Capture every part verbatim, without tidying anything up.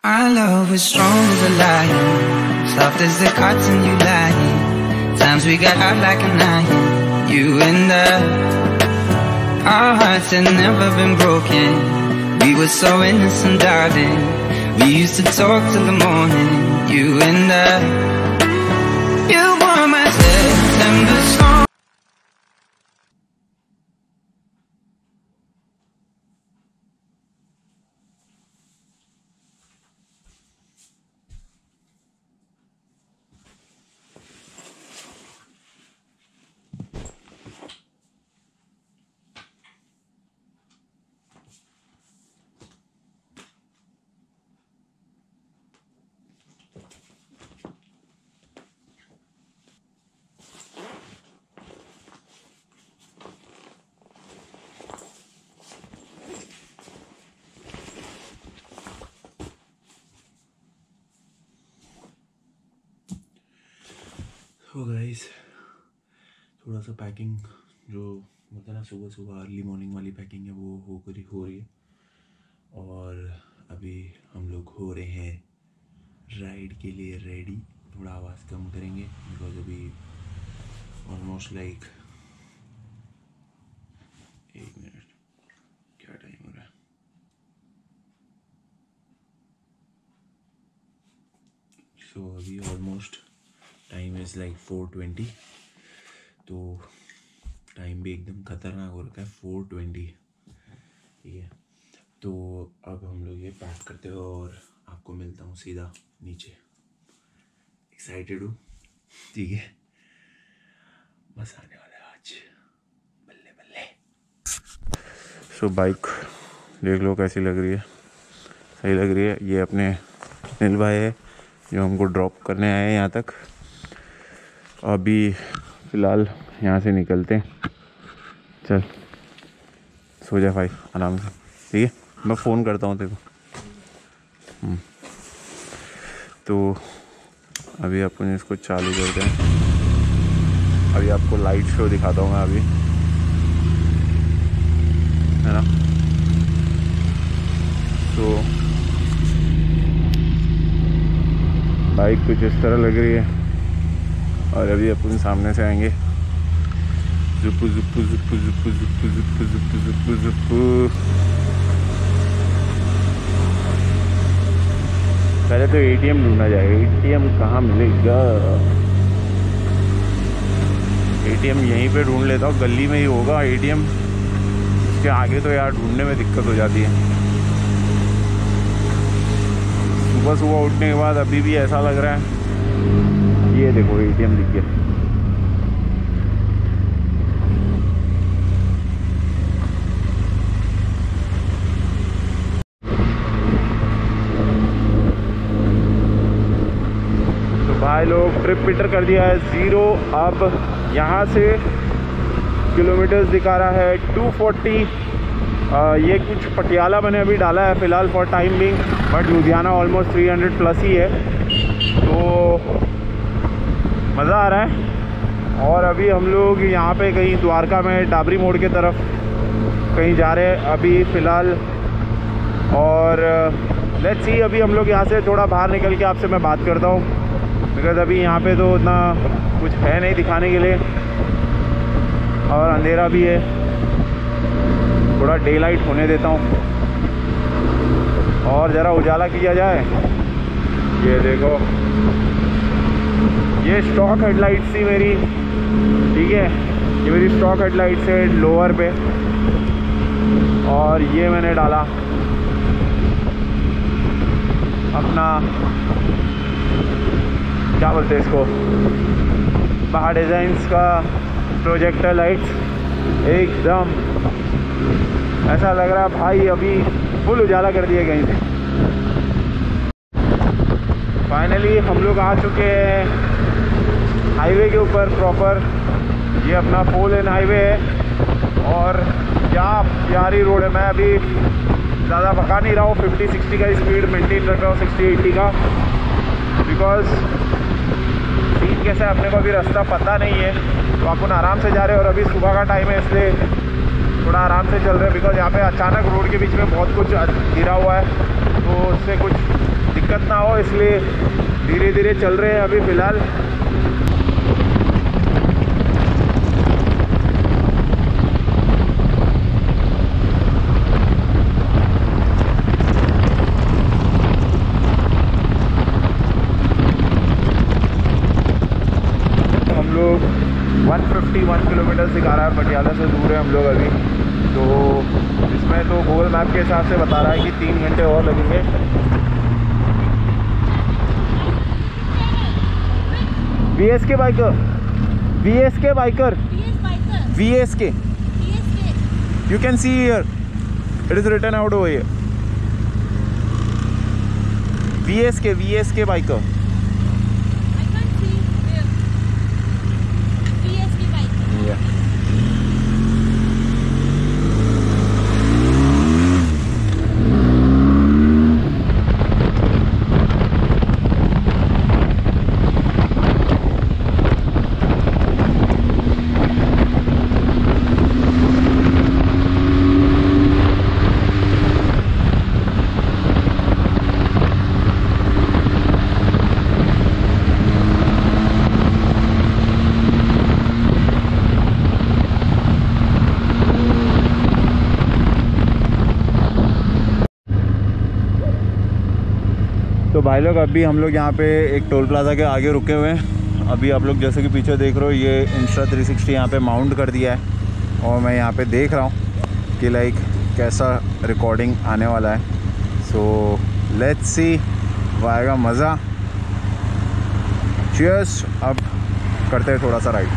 Our love was strong as a lion, soft as the cotton you lying. Times we got hot like an iron, you and I. Our hearts had never been broken. We were so innocent, darling. We used to talk till the morning, you and I. You were my September song. तो guys थोड़ा सा packing जो मतलब ना सुबह सुबह early morning वाली packing है वो हो करी हो रही है। और अभी हम लोग हो रहे हैं राइड के लिए रेडी। थोड़ा आवाज़ कम करेंगे बिकॉज अभी ऑलमोस्ट लाइक एक मिनट क्या टाइम हो रहा है, सो so, अभी almost time is like four twenty. तो टाइम भी एकदम ख़तरनाक हो रखा है, फोर ट्वेंटी। ठीक है, तो अब हम लोग ये पैक करते हो और आपको मिलता हूँ सीधा नीचे। एक्साइटेड हूँ, ठीक है, बस आने वाला है आज, बल्ले बल्ले। सो बाइक देख लो कैसी लग रही है, सही लग रही है। ये अपने नील भाई है जो हमको ड्रॉप करने आए हैं यहाँ तक। अभी फ़िलहाल यहाँ से निकलते हैं, चल सो जा भाई आराम से, ठीक है, मैं फ़ोन करता हूँ तेरे को। तो अभी अपन इसको चालू करते हैं। अभी आपको लाइट शो दिखाता हूँ मैं अभी, है ना। तो बाइक कुछ इस तरह लग रही है और अभी अपन सामने से आएंगे। जुप्पू जुप्पू जुप्पू जुप्पू जुप्पू जुप्पू जुप्पू जुप्पू जुप्पू। पहले तो एटीएम ढूंढना जाएगा। एटीएम कहाँ मिलेगा? एटीएम यहीं पे ढूंढ लेता हूँ, गली में ही होगा एटीएम। उसके आगे तो यार ढूंढने में दिक्कत हो जाती है। सुबह सुबह उठने के बाद अभी भी ऐसा लग रहा है। ये देखो एटीएम दिख गया। तो भाई लोग ट्रिप मीटर कर दिया है ज़ीरो। अब यहाँ से किलोमीटर्स दिखा रहा है टू फोर्टी। ये कुछ पटियाला मैंने अभी डाला है फ़िलहाल for time being, but Ludhiana almost three hundred plus ही है। तो मज़ा आ रहा है। और अभी हम लोग यहाँ पे कहीं द्वारका में डाबरी मोड़ के तरफ कहीं जा रहे हैं अभी फ़िलहाल। और लेट्स सी, अभी हम लोग यहाँ से थोड़ा बाहर निकल के आपसे मैं बात करता हूँ, बिकॉज़ अभी यहाँ पे तो उतना कुछ है नहीं दिखाने के लिए और अंधेरा भी है। थोड़ा डे लाइट होने देता हूँ और ज़रा उजाला किया जाए। ये देखो, ये स्टॉक हेडलाइट्स थी मेरी, ठीक है, ये मेरी स्टॉक हेडलाइट्स है लोअर पे। और ये मैंने डाला अपना क्या बोलते हैं इसको, बाहर डिज़ाइंस का प्रोजेक्टर लाइट्स। एकदम ऐसा लग रहा है भाई अभी फुल उजाला कर दिया कहीं से। फाइनली हम लोग आ चुके हैं हाईवे के ऊपर प्रॉपर। ये अपना फोर लेन हाईवे है और क्या प्यारी रोड है। मैं अभी ज़्यादा भगा नहीं रहा हूँ, फिफ्टी सिक्सटी का स्पीड मेंटेन रख रहा हूँ, सिक्सटी एट्टी का, बिकॉज सीन कैसा है अपने को अभी रास्ता पता नहीं है। तो अपन आराम से जा रहे हैं और अभी सुबह का टाइम है इसलिए थोड़ा आराम से चल रहे हैं, बिकॉज यहाँ पे अचानक रोड के बीच में बहुत कुछ गिरा हुआ है तो उससे कुछ दिक्कत ना हो, इसलिए धीरे धीरे चल रहे हैं अभी फ़िलहाल। हम लोग एक सौ इक्यावन किलोमीटर दिखा रहा है, पटियाला से दूर है हम लोग अभी। तो इसमें तो गूगल मैप के हिसाब से बता रहा है कि तीन घंटे और लगेंगे। V S K biker, V S K biker, V S K, you can see here, it is written out over here, V S K, V S K biker. तो भाई लोग अभी हम लोग यहाँ पे एक टोल प्लाजा के आगे रुके हुए हैं। अभी आप लोग जैसे कि पीछे देख रहे हो, ये इंस्टा थ्री सिक्सटी यहाँ पे माउंट कर दिया है और मैं यहाँ पे देख रहा हूँ कि लाइक कैसा रिकॉर्डिंग आने वाला है। सो लेट्स सी, वो आएगा मज़ा। चीयर्स। अब करते हैं थोड़ा सा राइड।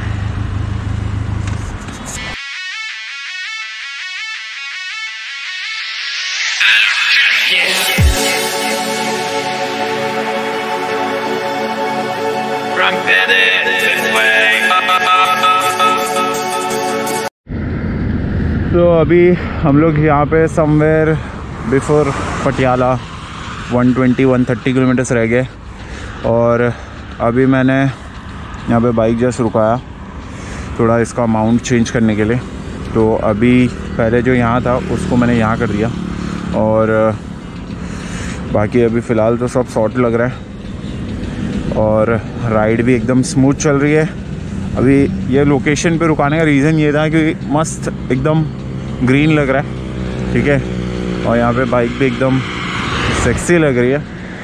तो अभी हम लोग यहाँ पे somewhere before Patiala one twenty one thirty kilometers रह गए और अभी मैंने यहाँ पे बाइक जस्ट रुकाया थोड़ा इसका माउंट चेंज करने के लिए। तो अभी पहले जो यहाँ था उसको मैंने यहाँ कर दिया और बाकी अभी फ़िलहाल तो सब शॉर्ट लग रहा है और राइड भी एकदम स्मूथ चल रही है। अभी ये लोकेशन पे रुकाने का रीज़न ये था कि मस्त एकदम ग्रीन लग रहा है, ठीक है, और यहाँ पे बाइक भी एकदम सेक्सी लग रही है।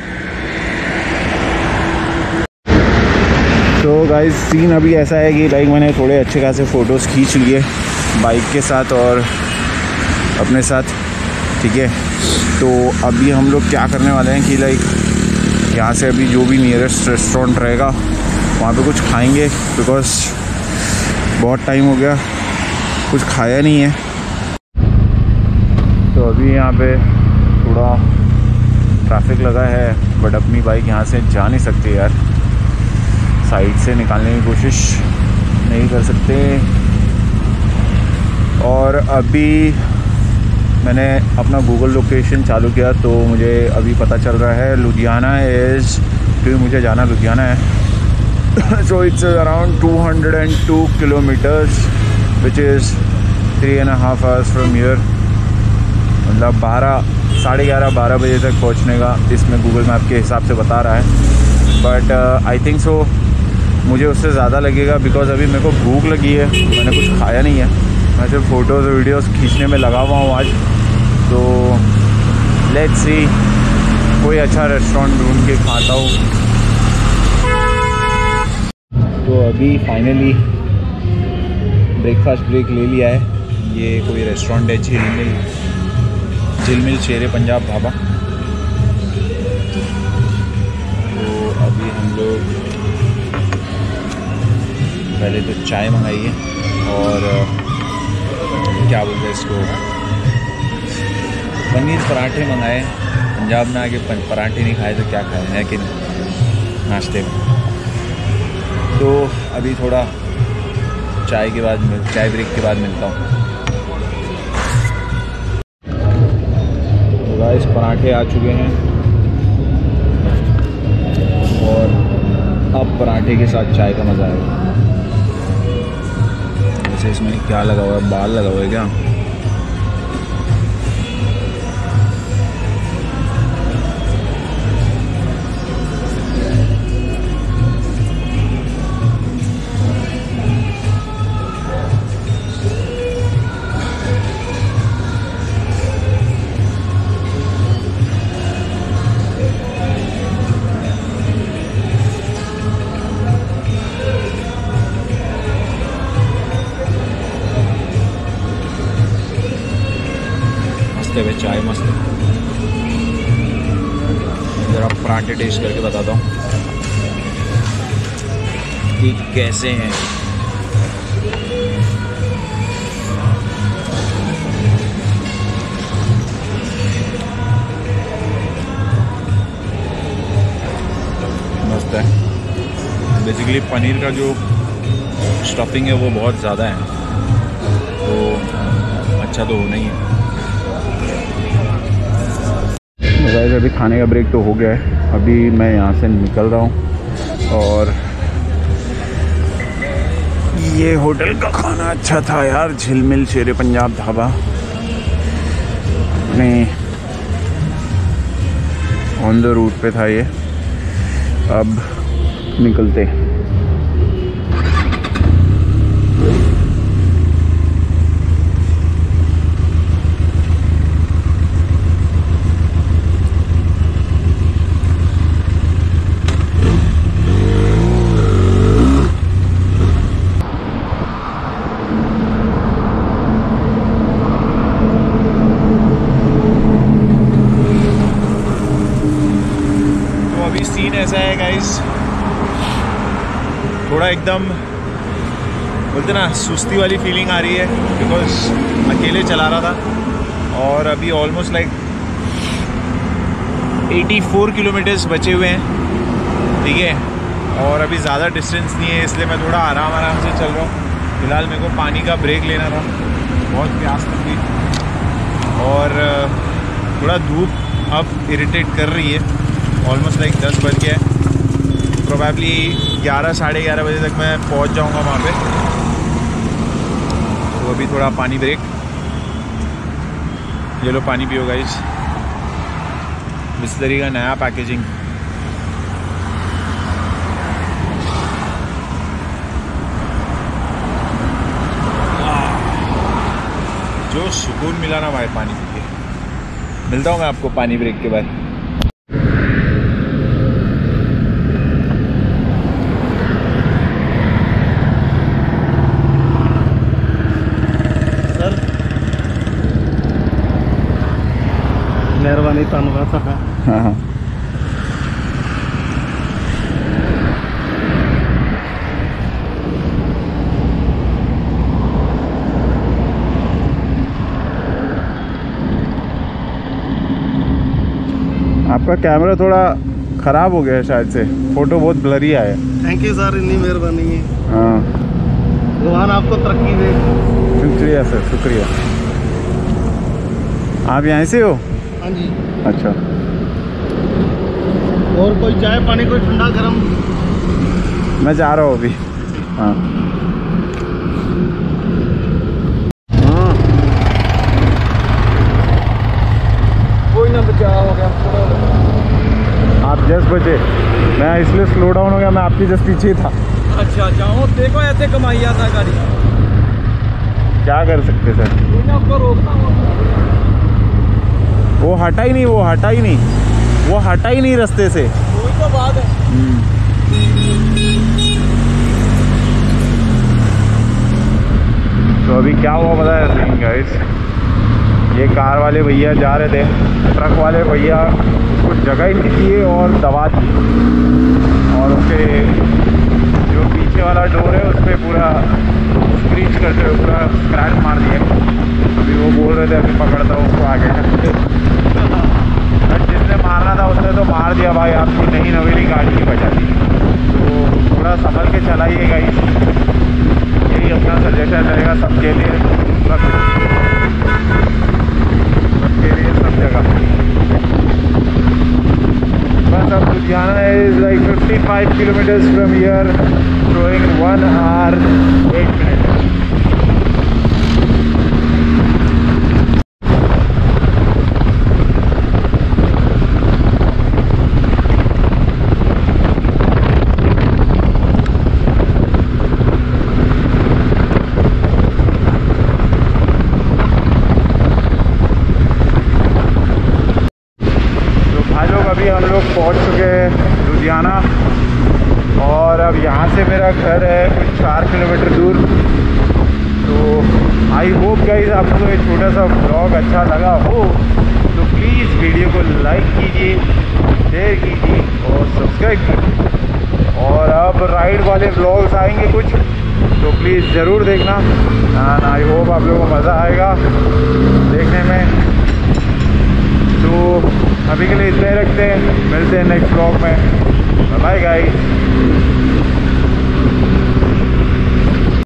तो गाइस सीन अभी ऐसा है कि लाइक मैंने थोड़े अच्छे खासे फ़ोटोज़ खींच लिए बाइक के साथ और अपने साथ, ठीक है। तो अभी हम लोग क्या करने वाले हैं कि लाइक यहाँ से अभी जो भी नियरेस्ट रेस्टोरेंट रहेगा वहाँ पे कुछ खाएंगे, बिकॉज़ बहुत टाइम हो गया कुछ खाया नहीं है। तो अभी यहाँ पे थोड़ा ट्रैफिक लगा है बट अपनी बाइक यहाँ से जा नहीं सकती यार, साइड से निकालने की कोशिश नहीं कर सकते। और अभी मैंने अपना गूगल लोकेशन चालू किया तो मुझे अभी पता चल रहा है लुधियाना इज़, क्योंकि मुझे जाना लुधियाना है। So it's around two hundred two kilometers which is three and half hours from here. मतलब बारह साढ़े ग्यारह बारह बजे तक पहुंचने का इसमें गूगल मैप के हिसाब से बता रहा है, बट आई थिंक सो मुझे उससे ज़्यादा लगेगा बिकॉज़ अभी मेरे को भूख लगी है, मैंने कुछ खाया नहीं है, मैं सिर्फ फ़ोटोज़ वीडियोज़ खींचने में लगा हुआ हूँ आज। तो लेट्स सी कोई अच्छा रेस्टोरेंट ढूंढ के खाता हूँ। तो अभी फाइनली ब्रेकफास्ट ब्रेक ले लिया है। ये कोई रेस्टोरेंट है झिलमिल झिलमिल शेरे पंजाब ढाबा। तो अभी हम लोग पहले तो चाय मंगाई है और क्या बोलते हैं इसको, पनीर पराठे मंगाए। पंजाब में आके पराठे नहीं खाए तो क्या खाए है कि नाश्ते में। तो अभी थोड़ा चाय के बाद मिल चाय ब्रेक के बाद मिलता हूँ। तो गाइस पराठे आ चुके हैं और अब पराठे के साथ चाय का मज़ा आएगा। वैसे इसमें क्या लगा हुआ है, बाल लगा हुआ है क्या? मस्त है भाई, चाय मस्त है। ज़रा पराठे टेस्ट करके बताता हूँ कि कैसे हैं। मस्त है। बेसिकली पनीर का जो स्टफिंग है वो बहुत ज़्यादा है, तो अच्छा तो होना ही है। गाइस अभी खाने का ब्रेक तो हो गया है, अभी मैं यहाँ से निकल रहा हूँ। और ये होटल का खाना अच्छा था यार, झिलमिल शेरे पंजाब ढाबा। नहीं, ऑन द रूट पे था ये। अब निकलते हैं। ऐसा है गाइस, थोड़ा एकदम बोलते ना सुस्ती वाली फीलिंग आ रही है, बिकॉज अकेले चला रहा था। और अभी ऑलमोस्ट लाइक चौरासी किलोमीटर्स बचे हुए हैं, ठीक है। और अभी ज़्यादा डिस्टेंस नहीं है, इसलिए मैं थोड़ा आराम आराम से चल रहा हूँ। फिलहाल मेरे को पानी का ब्रेक लेना था, बहुत प्यास लगी और थोड़ा धूप अब इरिटेट कर रही है। ऑलमोस्ट लाइक दस बज गया है, प्रोबेबली ग्यारह साढ़े ग्यारह बजे तक मैं पहुंच जाऊंगा वहाँ पे। तो अभी थोड़ा पानी ब्रेक। ये लो पानी पियो गाइस, बिस्लरी का नया पैकेजिंग। जो सुकून मिला ना भाई पानी पी के। मिलता हूँ मैं आपको पानी ब्रेक के बाद। मेहरबानी धन्यवाद। हाँ हाँ आपका कैमरा थोड़ा ख़राब हो गया है शायद से, फ़ोटो बहुत ब्लरी आया। थैंक यू सर, इतनी मेहरबानी है। हाँ भगवान आपको तरक्की दे। शुक्रिया सर, शुक्रिया। आप यहाँ से हो? हाँ जी। अच्छा, और कोई चाय पानी, कोई ठंडा गरम? मैं जा रहा हूँ अभी। हाँ हाँ कोई ना, बचाव हो गया। आप जस्ट बचे, मैं इसलिए स्लो डाउन हो गया, मैं आपके जस्ट पीछे था। अच्छा जाओ, देखो ऐसे कमाई आता गाड़ी। क्या कर सकते सर, कोई ना, आपको रोकता हूँ। वो हटा ही नहीं, वो हटा ही नहीं, वो हटा ही नहीं रास्ते से। कोई तो बात है। तो अभी क्या हुआ पता है गाइस, ये कार वाले भैया जा रहे थे, ट्रक वाले भैया कुछ जगह ही नहीं दिए और दबा दी, और उसके जो पीछे वाला डोर है उस पर पूरा स्क्रीच करते हुए पूरा स्क्रैच मार दिया। अभी वो बोल रहे थे अभी पकड़ता हूँ उसको आगे। जिसने मारना था उसने तो मार दिया भाई, आपकी नई नवेली गाड़ी की बचा दी। तो थोड़ा संभल के चलाइएगा, यही अपना सजेशन रहेगा सबके लिए, सब सबके लिए, सब जगह। बस अब Ludhiana is like fifty five kilometers from here, showing one hour eight minute. हम लोग पहुंच चुके हैं लुधियाना, और अब यहाँ से मेरा घर है कुछ चार किलोमीटर दूर। तो आई होप गाइस आपको ये छोटा सा ब्लॉग अच्छा लगा हो तो प्लीज़ वीडियो को लाइक कीजिए, शेयर कीजिए और सब्सक्राइब कीजिए। और अब राइड वाले ब्लॉग्स आएंगे कुछ तो प्लीज़ ज़रूर देखना एंड आई होप आप लोगों को मज़ा आएगा देखने में। तो अभी के लिए इतना ही रखते हैं, मिलते हैं नेक्स्ट ब्लॉग में। Bye guys.